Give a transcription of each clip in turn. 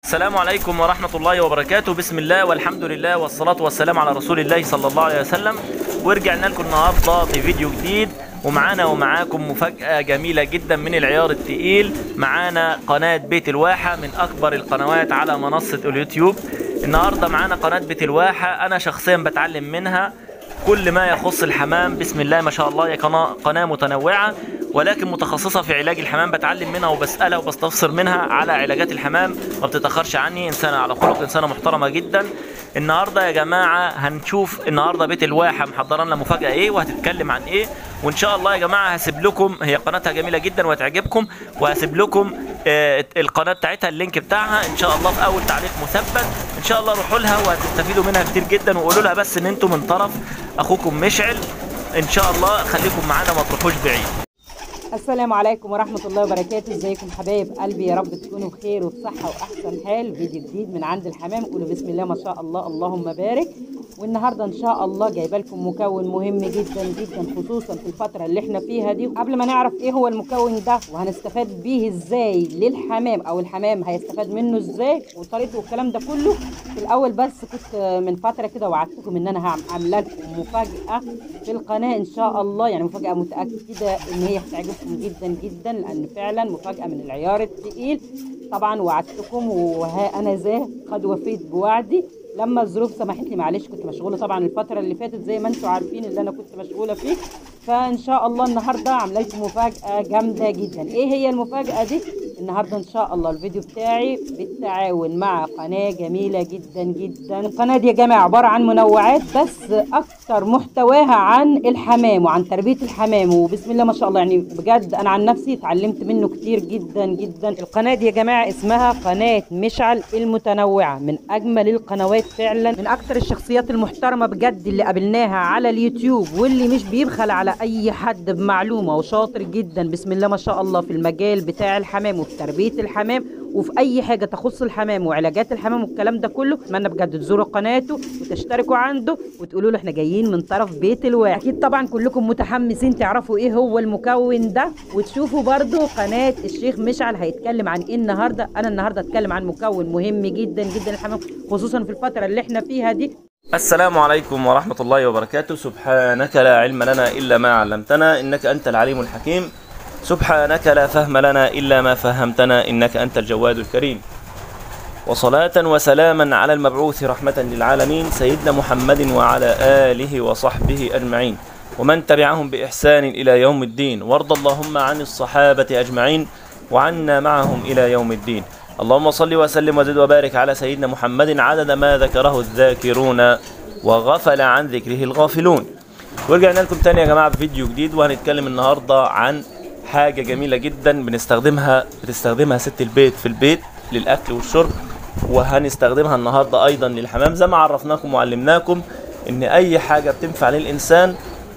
السلام عليكم ورحمة الله وبركاته. بسم الله والحمد لله والصلاة والسلام على رسول الله صلى الله عليه وسلم. ورجعنا لكم النهاردة في فيديو جديد، ومعانا ومعاكم مفاجأة جميلة جدا من العيار التقيل. معانا قناة بيت الواحة من أكبر القنوات على منصة اليوتيوب. النهاردة معانا قناة بيت الواحة، أنا شخصيا بتعلم منها كل ما يخص الحمام. بسم الله ما شاء الله، هي قناة متنوعة ولكن متخصصة في علاج الحمام. بتعلم منها وبسألها وبستفسر منها على علاجات الحمام، ما بتتأخرش عني. إنسانة على خلق، إنسانة محترمة جدا. النهارده يا جماعة هنشوف النهارده بيت الواحة محضرة لنا مفاجأة إيه وهتتكلم عن إيه. وإن شاء الله يا جماعة هسيب لكم، هي قناتها جميلة جدا وهتعجبكم، وهسيب لكم القناة بتاعتها اللينك بتاعها إن شاء الله في أول تعليق مثبت. إن شاء الله روحوا لها وهتستفيدوا منها كتير جدا، وقولوا لها بس إن أنتم من طرف أخوكم مشعل. إن شاء الله خليكم معانا ما تروحوش بعيد. السلام عليكم ورحمة الله وبركاته. ازيكم حبايب قلبي؟ يا رب تكونوا بخير وفي صحة وأحسن حال. فيديو جديد من عند الحمام. قولوا بسم الله ما شاء الله اللهم بارك. والنهارده إن شاء الله جايبه لكم مكون مهم جدا جدا، خصوصا في الفترة اللي احنا فيها دي. قبل ما نعرف ايه هو المكون ده وهنستفاد بيه ازاي للحمام، او الحمام هيستفاد منه ازاي وطريقته والكلام ده كله، في الأول بس كنت من فترة كده وعدتكم إن أنا هعمل لكم مفاجأة في القناة إن شاء الله. يعني مفاجأة متأكدة إن هي هتعجبكم جدا جدا، لأن فعلا مفاجأة من العيار التقيل. طبعا وعدتكم وها أنا قد وفيت بوعدي لما الظروف سمحت لي. معلش كنت مشغولة طبعا الفترة اللي فاتت زي ما انتم عارفين اللي أنا كنت مشغولة فيه. فإن شاء الله النهاردة عاملة لكم مفاجأة جامدة جدا. إيه هي المفاجأة دي؟ النهارده ان شاء الله الفيديو بتاعي بالتعاون مع قناه جميله جدا جدا. القناه دي يا جماعه عباره عن منوعات، بس اكتر محتواها عن الحمام وعن تربيه الحمام. وبسم الله ما شاء الله، يعني بجد انا عن نفسي اتعلمت منه كتير جدا جدا. القناه دي يا جماعه اسمها قناه مشعل المتنوعه، من اجمل القنوات فعلا، من اكتر الشخصيات المحترمه بجد اللي قابلناها على اليوتيوب، واللي مش بيبخل على اي حد بمعلومه، وشاطر جدا بسم الله ما شاء الله في المجال بتاع الحمام وفي تربيه الحمام وفي اي حاجه تخص الحمام وعلاجات الحمام والكلام ده كله. اتمنى بجد تزوروا قناته وتشتركوا عنده وتقولوا له احنا جايين من طرف بيت الواحة. اكيد طبعا كلكم متحمسين تعرفوا ايه هو المكون ده، وتشوفوا برضو قناه الشيخ مشعل هيتكلم عن ايه النهارده. انا النهارده اتكلم عن مكون مهم جدا جدا للحمام، خصوصا في الفتره اللي احنا فيها دي. السلام عليكم ورحمة الله وبركاته. سبحانك لا علم لنا إلا ما علمتنا إنك أنت العليم الحكيم. سبحانك لا فهم لنا إلا ما فهمتنا إنك أنت الجواد الكريم. وصلاة وسلاما على المبعوث رحمة للعالمين سيدنا محمد وعلى آله وصحبه أجمعين ومن تبعهم بإحسان إلى يوم الدين. وارض اللهم عن الصحابة أجمعين وعنا معهم إلى يوم الدين. اللهم صل وسلم وزد وبارك على سيدنا محمد عدد ما ذكره الذاكرون وغفل عن ذكره الغافلون. ورجعنا لكم تاني يا جماعة بفيديو جديد، وهنتكلم النهاردة عن حاجة جميلة جدا بتستخدمها ست البيت في البيت للأكل والشرب، وهنستخدمها النهاردة أيضا للحمام. زي ما عرفناكم وعلمناكم إن أي حاجة بتنفع للإنسان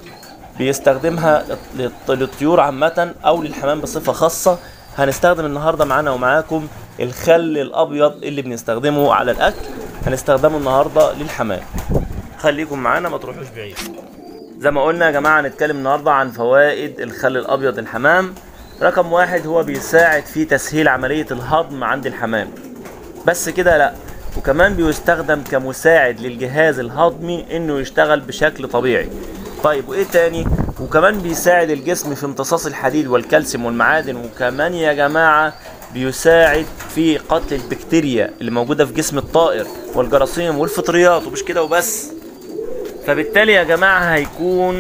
بيستخدمها للطيور عامة أو للحمام بصفة خاصة. هنستخدم النهاردة معانا ومعاكم الخل الأبيض اللي بنستخدمه على الأكل، هنستخدمه النهاردة للحمام. خليكم معانا ما تروحوش بعيد. زي ما قلنا يا جماعة هنتكلم النهاردة عن فوائد الخل الأبيض للحمام. رقم واحد، هو بيساعد في تسهيل عملية الهضم عند الحمام. بس كده لا، وكمان بيستخدم كمساعد للجهاز الهضمي انه يشتغل بشكل طبيعي. طيب وايه تاني؟ وكمان بيساعد الجسم في امتصاص الحديد والكالسيوم والمعادن. وكمان يا جماعة بيساعد في قتل البكتيريا اللي موجودة في جسم الطائر والجراثيم والفطريات. ومش كده وبس، فبالتالي يا جماعة هيكون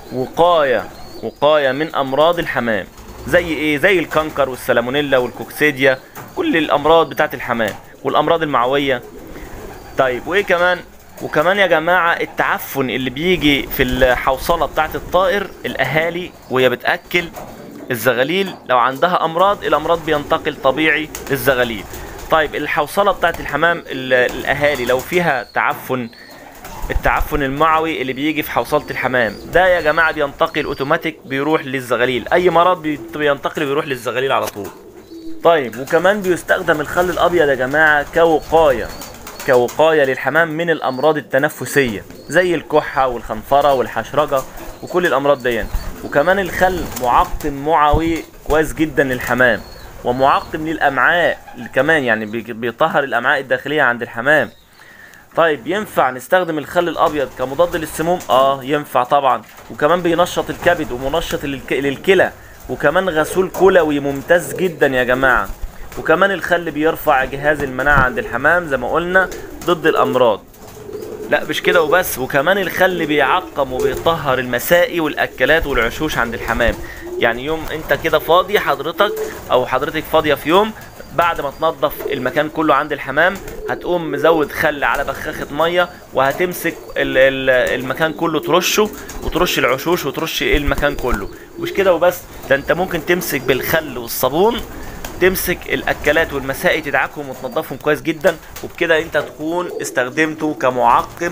وقاية من أمراض الحمام. زي إيه؟ زي الكنكر والسالمونيلا والكوكسيديا، كل الأمراض بتاعت الحمام والأمراض المعوية. طيب وإيه كمان؟ وكمان يا جماعة التعفن اللي بيجي في الحوصلة بتاعت الطائر، الأهالي وهي بتأكل الزغاليل لو عندها أمراض، الأمراض بينتقل طبيعي للزغاليل. طيب الحوصلة بتاعت الحمام، الأهالي لو فيها التعفن المعوي اللي بيجي في حوصلة الحمام ده يا جماعة بينتقل اوتوماتيك، بيروح للزغاليل. اي مرض بينتقل بيروح للزغاليل على طول. طيب وكمان بيستخدم الخل الابيض يا جماعة كوقاية للحمام من الامراض التنفسية زي الكحة والخنفرة والحشرجة وكل الامراض دي. وكمان الخل معقم معوي كويس جدا للحمام. ومعقم للامعاء كمان، يعني بيطهر الامعاء الداخليه عند الحمام. طيب ينفع نستخدم الخل الابيض كمضاد للسموم؟ ينفع طبعا، وكمان بينشط الكبد ومنشط للكلى، وكمان غسول كلوي ممتاز جدا يا جماعه. وكمان الخل بيرفع جهاز المناعه عند الحمام زي ما قلنا ضد الامراض. لا مش كده وبس، وكمان الخل بيعقم وبيطهر المسائي والاكلات والعشوش عند الحمام. يعني يوم انت كده فاضي حضرتك او حضرتك فاضيه في يوم، بعد ما تنظف المكان كله عند الحمام هتقوم مزود خل على بخاخة ميه، وهتمسك المكان كله ترشه، وترش العشوش وترش المكان كله. مش كده وبس، ده انت ممكن تمسك بالخل والصابون تمسك الاكلات والمسائي تدعكهم وتنظفهم كويس جدا، وبكده انت تكون استخدمته كمعقم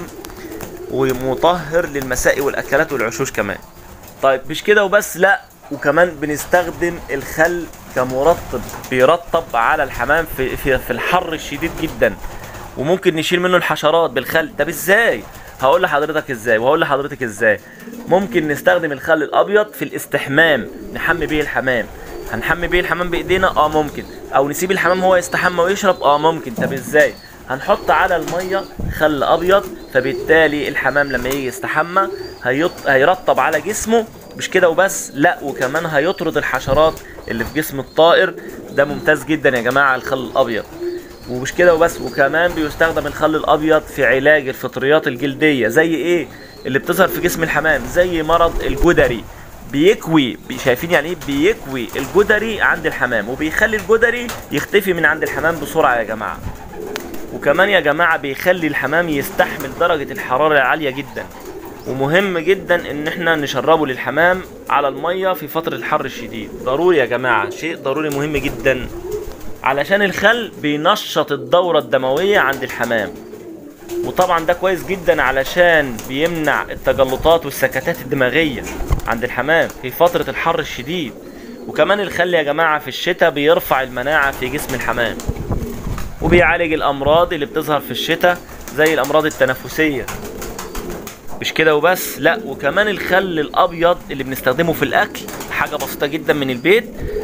ومطهر للمسائي والاكلات والعشوش كمان. طيب مش كده وبس، لا وكمان بنستخدم الخل كمرطب، بيرطب على الحمام في الحر الشديد جدا، وممكن نشيل منه الحشرات بالخل. طب ازاي؟ هقول لحضرتك ازاي وهقول لحضرتك ازاي. ممكن نستخدم الخل الابيض في الاستحمام، نحمي بيه الحمام. هنحمي بيه الحمام بايدينا؟ ممكن، او نسيب الحمام هو يستحمى ويشرب؟ ممكن. طب ازاي؟ هنحط على الميه خل ابيض، فبالتالي الحمام لما يجي يستحمى هيرطب على جسمه. مش كده وبس، لا وكمان هيطرد الحشرات اللي في جسم الطائر. ده ممتاز جدا يا جماعه الخل الابيض. ومش كده وبس، وكمان بيستخدم الخل الابيض في علاج الفطريات الجلديه. زي ايه اللي بتظهر في جسم الحمام؟ زي مرض الجدري. بيكوي، شايفين يعني ايه؟ بيكوي الجدري عند الحمام، وبيخلي الجدري يختفي من عند الحمام بسرعه يا جماعه. وكمان يا جماعه بيخلي الحمام يستحمل درجه الحراره العاليه جدا. ومهم جدا ان احنا نشربه للحمام على الميه في فتره الحر الشديد، ضروري يا جماعه، شيء ضروري مهم جدا، علشان الخل بينشط الدوره الدمويه عند الحمام. وطبعا ده كويس جدا علشان بيمنع التجلطات والسكتات الدماغيه عند الحمام في فتره الحر الشديد. وكمان الخل يا جماعه في الشتاء بيرفع المناعه في جسم الحمام، وبيعالج الامراض اللي بتظهر في الشتاء زي الامراض التنفسيه. مش كده وبس، لا وكمان الخل الابيض اللي بنستخدمه في الاكل، حاجه بسيطه جدا من البيت،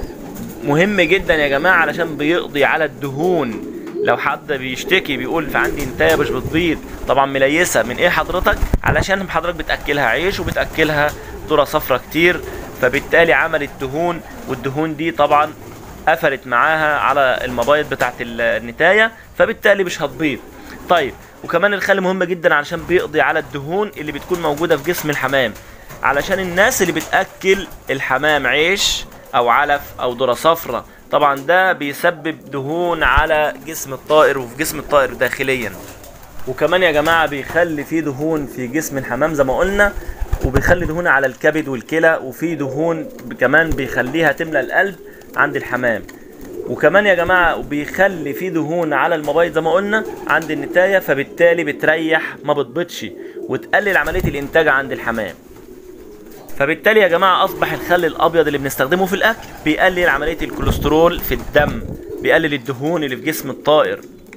مهم جدا يا جماعه علشان بيقضي على الدهون. لو حد بيشتكي بيقول في عندي انتايه مش بتبيض، طبعا مليسه من ايه حضرتك؟ علشان حضرتك بتاكلها عيش وبتاكلها ذره صفرا كتير، فبالتالي عملت دهون، والدهون دي طبعا قفلت معاها على المبايض بتاعت النتايه، فبالتالي مش هتبيض. طيب وكمان الخل مهم جدا علشان بيقضي على الدهون اللي بتكون موجوده في جسم الحمام، علشان الناس اللي بتاكل الحمام عيش او علف او ذره صفرا، طبعا ده بيسبب دهون على جسم الطائر وفي جسم الطائر داخليا. وكمان يا جماعه بيخلي فيه دهون في جسم الحمام زي ما قلنا، وبيخلي دهون على الكبد والكلى، وفي دهون كمان بيخليها تملى القلب عند الحمام. وكمان يا جماعه بيخلي فيه دهون على المبايض زي ما قلنا عند النتايه، فبالتالي بتريح ما بتبيضش وتقلل عمليه الانتاج عند الحمام. فبالتالي يا جماعه اصبح الخل الابيض اللي بنستخدمه في الاكل بيقلل عمليه الكوليسترول في الدم، بيقلل الدهون اللي في جسم الطائر.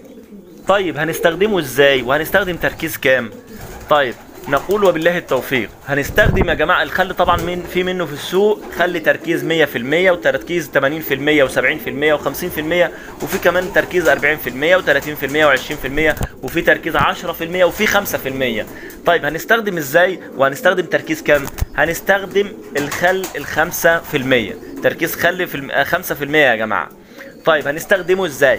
طيب هنستخدمه ازاي وهنستخدم تركيز كام؟ طيب نقول وبالله التوفيق. هنستخدم يا جماعه الخل طبعا في منه في السوق خل تركيز 100% وتركيز 80% و70% و50%، وفي كمان تركيز 40% و30% و20%، وفي تركيز 10% وفي 5%. طيب هنستخدم ازاي وهنستخدم تركيز كام؟ هنستخدم الخل 5%، تركيز خل في 5% يا جماعه. طيب هنستخدمه ازاي؟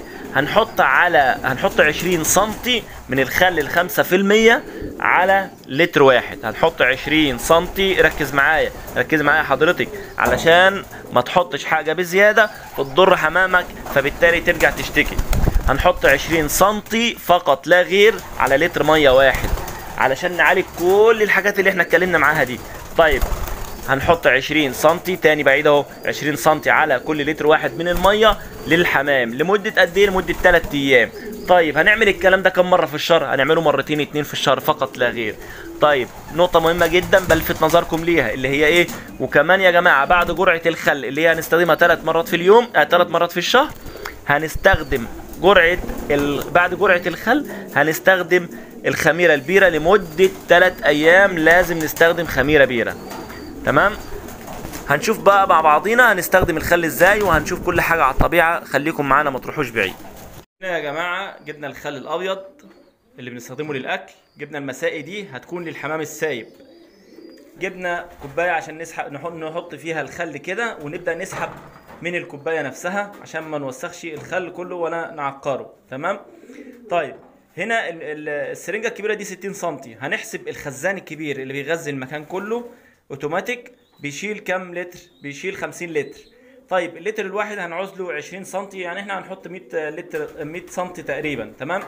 هنحط 20 سنتي من الخل 5% على لتر واحد. هنحط 20 سنتي، ركز معايا حضرتك، علشان ما تحطش حاجة بزيادة فتضر حمامك فبالتالي ترجع تشتكي. هنحط 20 سنتي فقط لا غير على لتر مية واحد، علشان نعالج كل الحاجات اللي احنا اتكلمنا معاها دي. طيب هنحط 20 سنتي تاني، بعيد اهو، 20 سنتي على كل لتر واحد من الميه للحمام لمده قد ايه؟ لمده 3 ايام. طيب هنعمل الكلام ده كم مره في الشهر؟ هنعمله مرتين 2 في الشهر فقط لا غير. طيب نقطه مهمه جدا بلفت نظركم ليها اللي هي ايه؟ وكمان يا جماعه بعد جرعه الخل اللي هي هنستخدمها 3 مرات في اليوم، 3 مرات في الشهر، هنستخدم بعد جرعه الخل هنستخدم الخميره البيره لمده 3 ايام. لازم نستخدم خميره بيره، تمام؟ هنشوف بقى مع بعضينا هنستخدم الخل ازاي، وهنشوف كل حاجه على الطبيعه. خليكم معانا ما تروحوش بعيد. هنا يا جماعه جبنا الخل الابيض اللي بنستخدمه للاكل، جبنا المسائي دي هتكون للحمام السايب، جبنا كوبايه عشان نسحب نحط فيها الخل كده، ونبدا نسحب من الكوبايه نفسها عشان ما نوسخش الخل كله ولا نعقره. تمام. طيب هنا السرنجه الكبيره دي 60 سم، هنحسب الخزان الكبير اللي بيغذي المكان كله اوتوماتيك بيشيل كام لتر؟ بيشيل 50 لتر. طيب اللتر الواحد هنعوز له 20 سم، يعني احنا هنحط 100 لتر 100 سم تقريبا. تمام.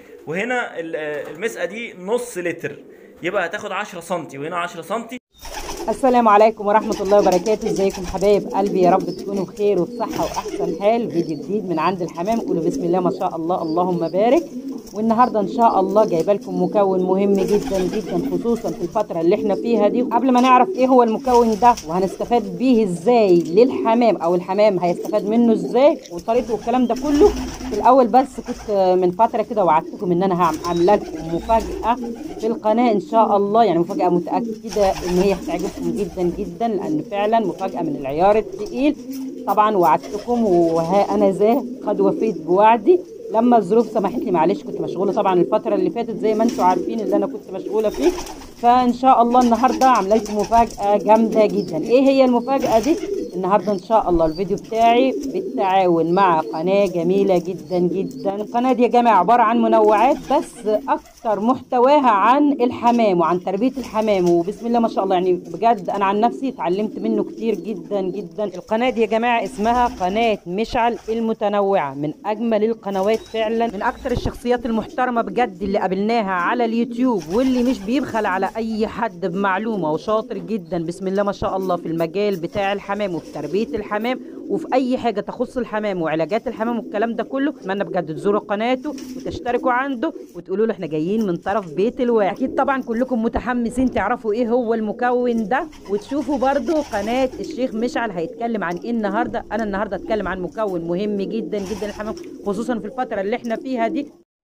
وهنا المسقه دي نص لتر، يبقى هتاخد 10 سم، وهنا 10 سم. السلام عليكم ورحمة الله وبركاته. ازيكم حبايب قلبي؟ يا رب تكونوا بخير وفي صحة وأحسن حال. فيديو جديد من عند الحمام. قولوا بسم الله ما شاء الله اللهم بارك. والنهارده ان شاء الله جايبه لكم مكون مهم جدا جدا، خصوصا في الفتره اللي احنا فيها دي. قبل ما نعرف ايه هو المكون ده وهنستفاد بيه ازاي للحمام، او الحمام هيستفاد منه ازاي وطريقته والكلام ده كله، في الاول بس كنت من فتره كده وعدتكم ان انا هعمل لكم مفاجاه في القناه ان شاء الله، يعني مفاجاه متاكده ان هي هتعجبكم جدا جدا، لان فعلا مفاجاه من العيار الثقيل. طبعا وعدتكم وها انا قد وفيت بوعدي لما الظروف سمحت لي. معلش كنت مشغوله طبعا الفتره اللي فاتت زي ما انتم عارفين اللي انا كنت مشغوله فيه. فان شاء الله النهارده عامله لكم مفاجاه جامده جدا. ايه هي المفاجاه دي؟ النهارده ان شاء الله الفيديو بتاعي بالتعاون مع قناه جميله جدا جدا. القناه دي يا جماعه عباره عن منوعات، بس اكتر محتواها عن الحمام وعن تربيه الحمام، وبسم الله ما شاء الله يعني بجد انا عن نفسي اتعلمت منه كتير جدا جدا. القناه دي يا جماعه اسمها قناه مشعل المتنوعه، من اجمل القنوات فعلا، من اكتر الشخصيات المحترمه بجد اللي قابلناها على اليوتيوب، واللي مش بيبخل على اي حد بمعلومه، وشاطر جدا بسم الله ما شاء الله في المجال بتاع الحمام وفي تربيه الحمام وفي اي حاجه تخص الحمام وعلاجات الحمام والكلام ده كله. اتمنى بجد تزوروا قناته وتشتركوا عنده وتقولوا له احنا جايين من طرف بيت الواحد. اكيد طبعا كلكم متحمسين تعرفوا ايه هو المكون ده، وتشوفوا برضو قناه الشيخ مشعل هيتكلم عن ايه النهارده. انا النهارده هتكلم عن مكون مهم جدا جدا للحمام، خصوصا في الفتره اللي احنا فيها دي.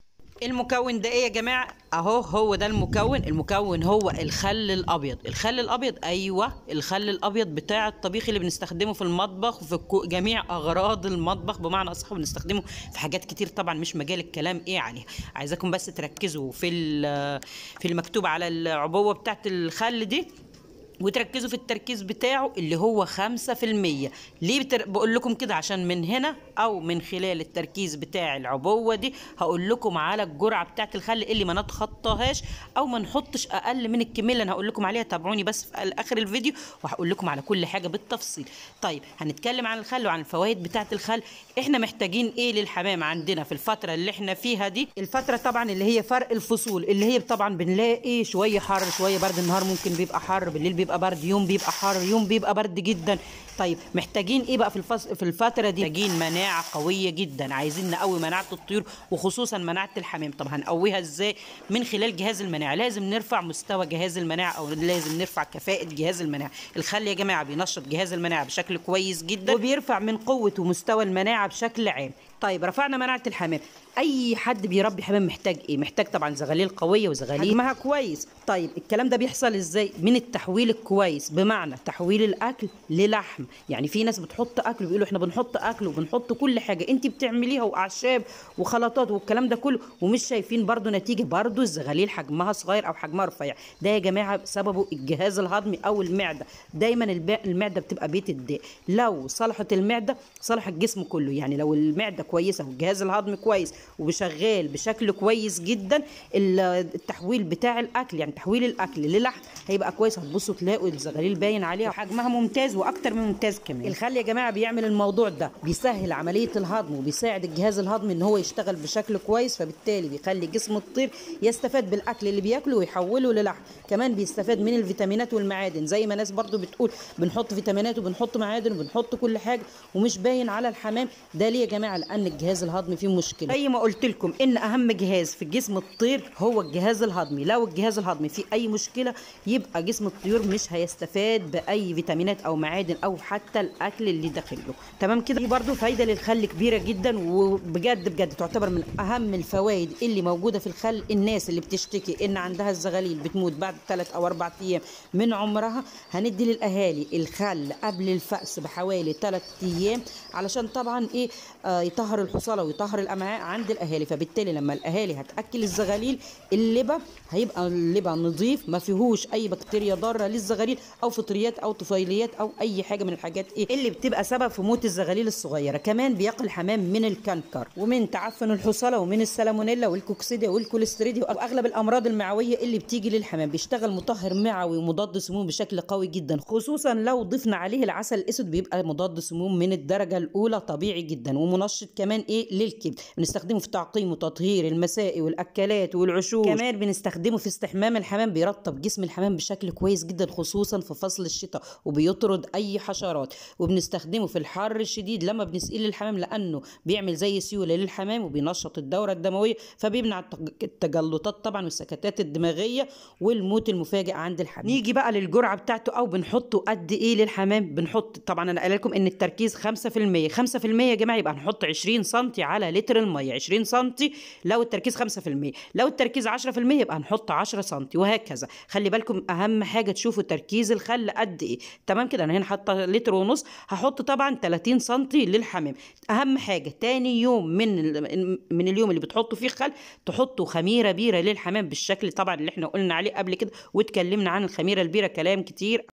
المكون ده ايه يا جماعه؟ اهو هو ده المكون هو الخل الابيض. الخل الابيض، ايوه الخل الابيض بتاع الطبيخ اللي بنستخدمه في المطبخ وفي جميع اغراض المطبخ بمعنى اصح، بنستخدمه في حاجات كتير طبعا مش مجال الكلام ايه عليها. عايزاكم بس تركزوا في المكتوب على العبوه بتاعت الخل دي، وتركزوا في التركيز بتاعه اللي هو 5%. ليه بقول لكم كده؟ عشان من هنا او من خلال التركيز بتاع العبوه دي هقول لكم على الجرعه بتاعت الخل اللي ما نتخطاهاش او ما نحطش اقل من الكميه اللي انا هقول لكم عليها. تابعوني بس في اخر الفيديو وهقول لكم على كل حاجه بالتفصيل. طيب هنتكلم عن الخل وعن الفوائد بتاعت الخل. احنا محتاجين ايه للحمام عندنا في الفتره اللي احنا فيها دي؟ الفتره طبعا اللي هي فرق الفصول، اللي هي طبعا بنلاقي شويه حر شويه برد، النهار ممكن بيبقى حر، بالليل بيبقى برد، يوم بيبقى حر يوم بيبقى برد جدا. طيب محتاجين ايه بقى في الفتره دي؟ محتاجين مناعه قويه جدا، عايزين نقوي مناعه الطيور وخصوصا مناعه الحمام. طب هنقويها ازاي؟ من خلال جهاز المناعه. لازم نرفع مستوى جهاز المناعه او لازم نرفع كفاءه جهاز المناعه. الخل يا جماعه بينشط جهاز المناعه بشكل كويس جدا وبيرفع من قوه ومستوى المناعه بشكل عام. طيب رفعنا مناعه الحمام، اي حد بيربي حمام محتاج ايه؟ محتاج طبعا زغاليل قويه وزغاليل حجمها كويس. طيب الكلام ده بيحصل ازاي؟ من التحويل الكويس، بمعنى تحويل الاكل للحم. يعني في ناس بتحط اكل وبيقولوا احنا بنحط اكل وبنحط كل حاجه انت بتعمليها واعشاب وخلطات والكلام ده كله ومش شايفين برضو نتيجه، برضو الزغاليل حجمها صغير او حجمها رفيع. ده يا جماعه سببه الجهاز الهضمي او المعده. دايما المعده بتبقى بيت الداء، لو صلحت المعده صلح الجسم كله. يعني لو المعده كويسه والجهاز الهضمي كويس وشغال بشكل كويس جدا، التحويل بتاع الاكل يعني تحويل الاكل للحم هيبقى كويس. هتبصوا تلاقوا الزغاليل باين عليها وحجمها ممتاز واكتر من ممتاز كمان. الخل يا جماعه بيعمل الموضوع ده، بيسهل عمليه الهضم وبيساعد الجهاز الهضمي ان هو يشتغل بشكل كويس، فبالتالي بيخلي جسم الطير يستفاد بالاكل اللي بياكله ويحوله للحم. كمان بيستفاد من الفيتامينات والمعادن، زي ما ناس برضو بتقول بنحط فيتامينات وبنحط معادن وبنحط كل حاجه ومش باين على الحمام. ده ليه يا جماعه؟ لان الجهاز الهضمي فيه مشكله. اي ما قلت لكم ان اهم جهاز في جسم الطير هو الجهاز الهضمي. لو الجهاز الهضمي فيه اي مشكله يبقى جسم الطيور مش هيستفاد باي فيتامينات او معادن او حتى الاكل اللي داخل له. تمام كده. دي برده فايده للخل كبيره جدا، وبجد بجد تعتبر من اهم الفوائد اللي موجوده في الخل. الناس اللي بتشتكي ان عندها الزغاليل بتموت بعد 3 أو 4 ايام من عمرها، هندي للاهالي الخل قبل الفأس بحوالي 3 ايام علشان طبعا ايه يطهر الحصاله ويطهر الامعاء عند الاهالي. فبالتالي لما الاهالي هتاكل الزغاليل اللبن هيبقى اللبن نظيف ما فيهوش اي بكتيريا ضاره للزغاليل او فطريات او طفيليات او اي حاجه من الحاجات ايه اللي بتبقى سبب في موت الزغاليل الصغيره. كمان بيقي الحمام من الكنكر ومن تعفن الحصاله ومن السالمونيلا والكوكسيديا والكوليستريديا واغلب الامراض المعويه اللي بتيجي للحمام. بيشتغل مطهر معوي ومضاد سموم بشكل قوي جدا، خصوصا لو ضفنا عليه العسل الاسود بيبقى مضاد سموم من الدرجه الاولى طبيعي جدا، ومنشط كمان ايه للكبد. بنستخدمه في تعقيم وتطهير المسائي والاكلات والعشوش. كمان بنستخدمه في استحمام الحمام، بيرطب جسم الحمام بشكل كويس جدا خصوصا في فصل الشتاء وبيطرد اي حشرات. وبنستخدمه في الحر الشديد لما بنسقيه للحمام لانه بيعمل زي سيوله للحمام وبينشط الدوره الدمويه، فبيمنع التجلطات طبعا والسكتات الدماغيه والموت المفاجئ عند الحمام. نيجي بقى للجرعه بتاعته او بنحطه قد ايه للحمام. بنحط طبعا انا قايله لكم ان التركيز 5%. 5% يا جماعه يبقى هنحط 20 سم على لتر الميه. 20 سم لو التركيز 5%، لو التركيز 10% يبقى هنحط 10 سم وهكذا. خلي بالكم اهم حاجه تشوفوا تركيز الخل قد ايه. تمام كده. انا هنا حاطه لتر ونص، هحط طبعا 30 سم للحمام. اهم حاجه تاني يوم من اليوم اللي بتحطوا فيه خل تحطوا خميره بيره للحمام بالشكل طبعا اللي احنا قلنا عليه قبل كده، واتكلمنا عن الخميره البيره كلام كتير.